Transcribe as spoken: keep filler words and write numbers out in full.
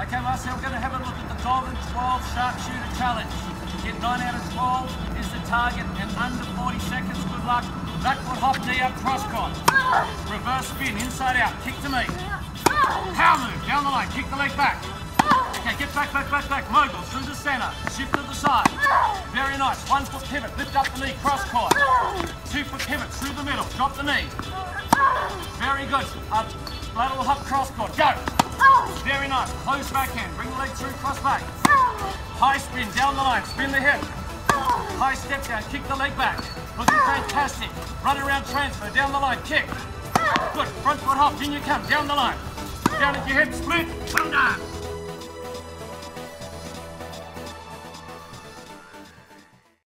Okay, Marcel, we're going to have a look at the Golden twelve Sharpshooter Challenge. Get nine out of twelve is the target, and under forty seconds, good luck. Backward hop, knee up, cross court. Reverse spin, inside out, kick to me. Power move, down the line, kick the leg back. Okay, get back, back, back, back. Mogul through the centre, shift to the side. Very nice. One foot pivot, lift up the knee, cross court. Two foot pivot through the middle, drop the knee. Very good. Uh, lateral hop, cross court. Go. Very nice. Close backhand, bring the leg through, cross back. High spin, down the line, spin the hip. High step down, kick the leg back. Looking fantastic. Run around transfer, down the line, kick. Good. Front foot hop, in you come, down the line. Down at your hip, split. Well done.